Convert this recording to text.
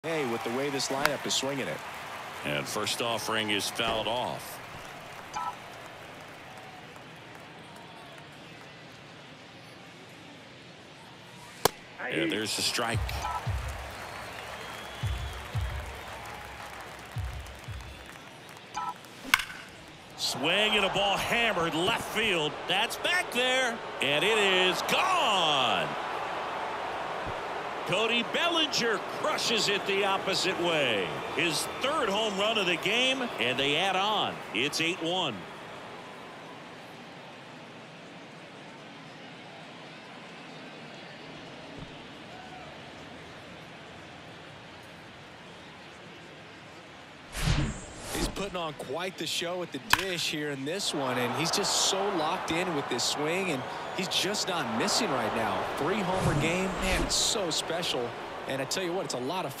Hey, with the way this lineup is swinging it. And first offering is fouled off. Yeah, there's the strike. Swing and a ball hammered left field. That's back there. And it is gone. Cody Bellinger crushes it the opposite way. His third home run of the game, and they add on. It's 8-1. He's putting on quite the show at the dish here in this one, and he's just so locked in with this swing, and he's just not missing right now. 3-homer game, man, it's so special. And I tell you what, it's a lot of fun.